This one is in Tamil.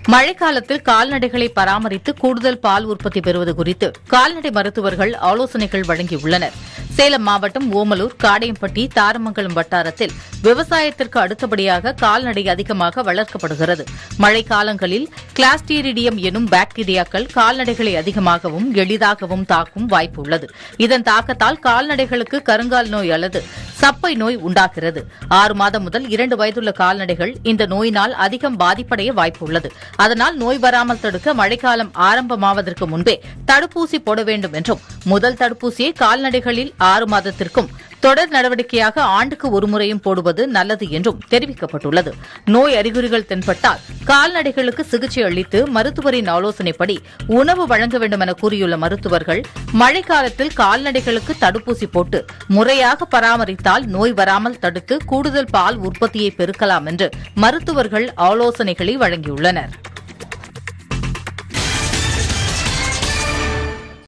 மழைக்காலத்தில் கால்நடைகளை பராமரித்து கூடுதல் பால் உற்பத்தி பெறுவது குறித்து கால்நடை மருத்துவர்கள் ஆலோசனைகள் வழங்கியுள்ளனர். சேலம் மாவட்டம் ஓமலூர், காடையம்பட்டி, தாரமங்கலம் வட்டாரத்தில் விவசாயத்திற்கு அடுத்தபடியாக கால்நடை அதிகமாக வளர்க்கப்படுகிறது. மழைக்காலங்களில் கிளாஸ்டீரிடியம் எனும் பாக்டீரியாக்கள் கால்நடைகளை அதிகமாகவும் எளிதாகவும் தாக்கும் வாய்ப்பு உள்ளது. இதன் தாக்கத்தால் கால்நடைகளுக்கு கருங்கால் நோய் அல்லது சப்பை நோய் உண்டாகிறது. 6 மாதம் முதல் 2 வயதுள்ள கால்நடைகள் இந்த நோயினால் அதிகம் பாதிப்படைய வாய்ப்பு உள்ளது. அதனால் நோய் வராமல் தடுக்க மழைக்காலம் ஆரம்பமாவதற்கு முன்பே தடுப்பூசி போட வேண்டும் என்றும், முதல் தடுப்பூசியை கால்நடைகளில் 6 மாதத்திற்கும் தொடர் நடவடிக்கையாக ஆண்டுக்கு ஒருமுறையும் போடுவது நல்லது என்றும் தெரிவிக்கப்பட்டுள்ளது. நோய் அறிகுறிகள் தென்பட்டால் கால்நடைகளுக்கு சிகிச்சை அளித்து மருத்துவரின் ஆலோசனைப்படி உணவு வழங்க வேண்டும் என கூறியுள்ள மருத்துவர்கள், மழைக்காலத்தில் கால்நடைகளுக்கு தடுப்பூசி போட்டு முறையாக பராமரித்தால் நோய் வராமல் தடுத்து கூடுதல் பால் உற்பத்தியை பெருக்கலாம் என்று மருத்துவர்கள் ஆலோசனைகளை வழங்கியுள்ளனர்.